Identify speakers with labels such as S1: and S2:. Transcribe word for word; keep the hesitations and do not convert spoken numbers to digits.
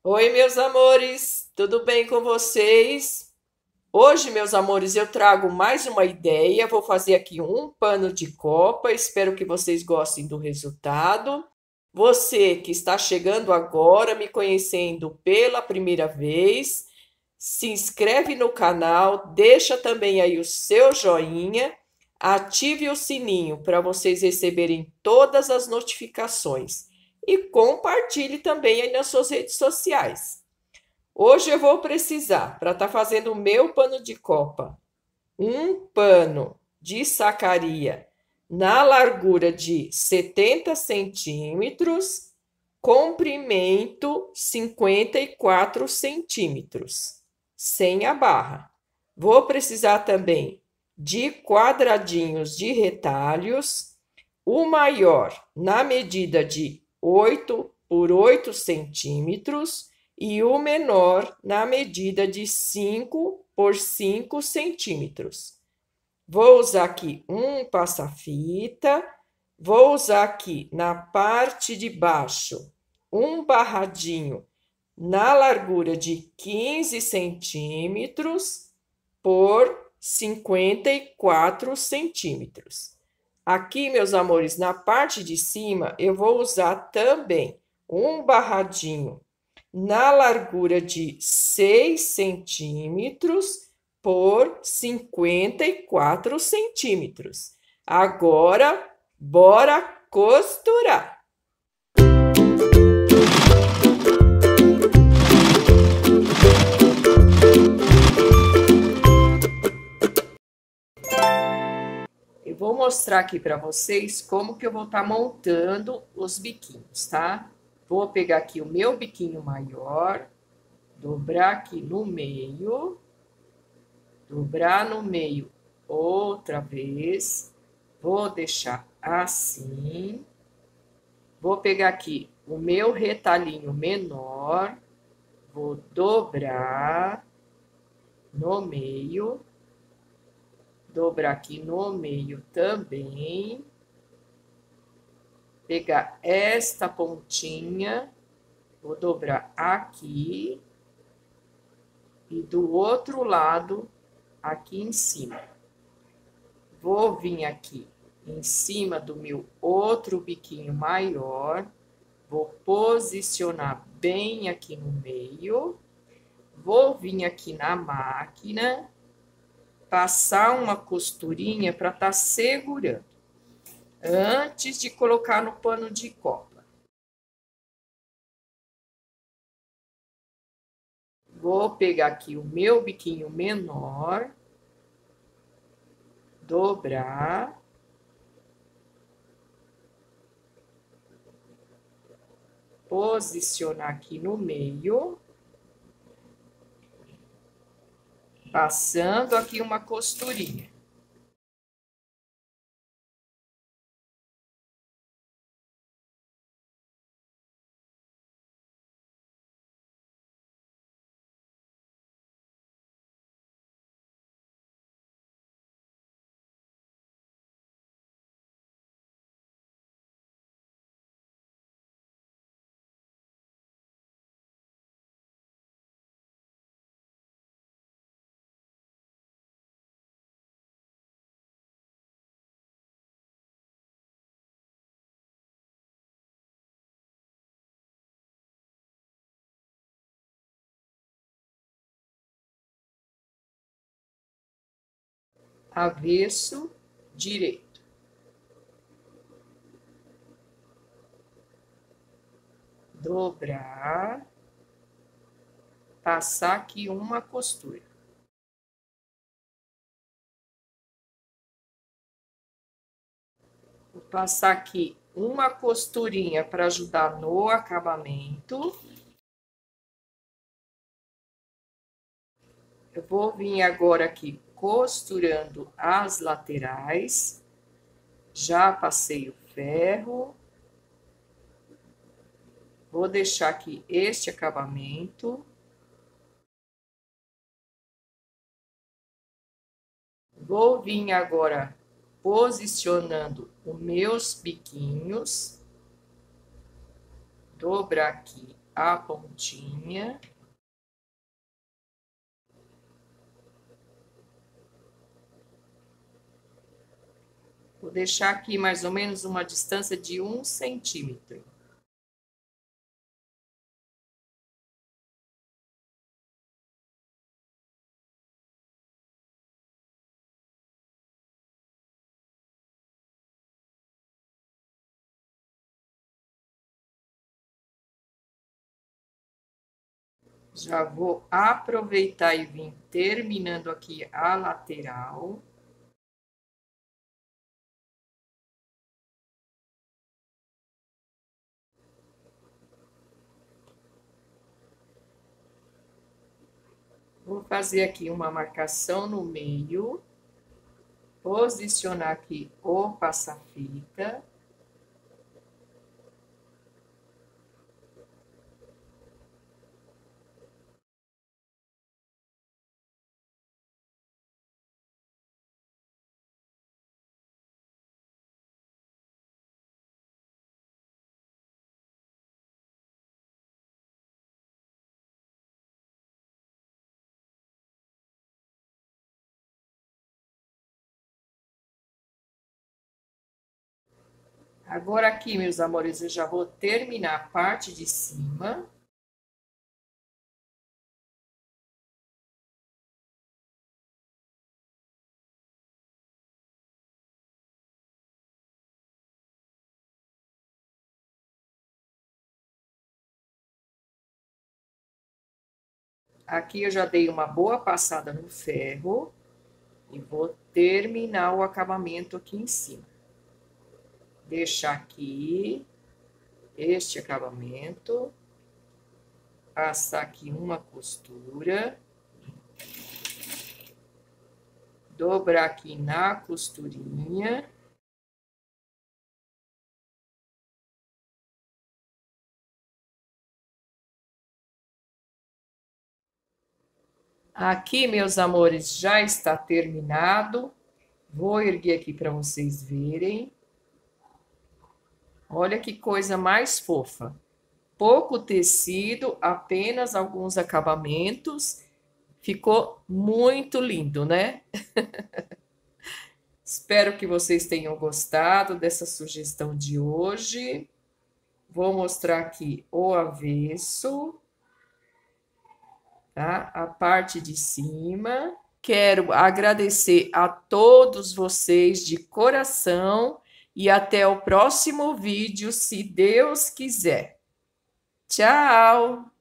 S1: Oi, meus amores, tudo bem com vocês? Hoje, meus amores, eu trago mais uma ideia. Vou fazer aqui um pano de copa. Espero que vocês gostem do resultado. Você que está chegando agora, me conhecendo pela primeira vez, se inscreve no canal, deixa também aí o seu joinha, ative o sininho para vocês receberem todas as notificações e compartilhe também aí nas suas redes sociais. Hoje eu vou precisar, para estar fazendo o meu pano de copa, um pano de sacaria na largura de setenta centímetros, comprimento cinquenta e quatro centímetros, sem a barra. Vou precisar também de quadradinhos de retalhos, o maior na medida de oito por oito centímetros e o menor na medida de cinco por cinco centímetros. Vou usar aqui um passa-fita, vou usar aqui na parte de baixo um barradinho na largura de quinze centímetros por cinquenta e quatro centímetros. Aqui, meus amores, na parte de cima, eu vou usar também um barradinho na largura de seis centímetros por cinquenta e quatro centímetros. Agora, bora costurar! Eu vou mostrar aqui para vocês como que eu vou estar montando os biquinhos, tá? Vou pegar aqui o meu biquinho maior, dobrar aqui no meio, dobrar no meio outra vez, vou deixar assim. Vou pegar aqui o meu retalhinho menor, vou dobrar no meio, dobrar aqui no meio também, pegar esta pontinha, vou dobrar aqui e do outro lado aqui em cima. Vou vir aqui em cima do meu outro biquinho maior, vou posicionar bem aqui no meio, vou vir aqui na máquina, passar uma costurinha para estar segurando, antes de colocar no pano de copa. Vou pegar aqui o meu biquinho menor, dobrar, posicionar aqui no meio, passando aqui uma costurinha. Avesso direito. Dobrar, passar aqui uma costura. Vou passar aqui uma costurinha para ajudar no acabamento. Eu vou vir agora aqui costurando as laterais. Já passei o ferro. Vou deixar aqui este acabamento. Vou vir agora posicionando os meus biquinhos. Dobrar aqui a pontinha. Vou deixar aqui mais ou menos uma distância de um centímetro. Já vou aproveitar e vir terminando aqui a lateral. Vou fazer aqui uma marcação no meio. Posicionar aqui o passa-fita. Agora aqui, meus amores, eu já vou terminar a parte de cima. Aqui eu já dei uma boa passada no ferro e vou terminar o acabamento aqui em cima. Deixar aqui este acabamento, passar aqui uma costura, dobrar aqui na costurinha. Aqui, meus amores, já está terminado. Vou erguer aqui para vocês verem. Olha que coisa mais fofa. Pouco tecido, apenas alguns acabamentos. Ficou muito lindo, né? Espero que vocês tenham gostado dessa sugestão de hoje. Vou mostrar aqui o avesso, tá? A parte de cima. Quero agradecer a todos vocês de coração e até o próximo vídeo, se Deus quiser. Tchau!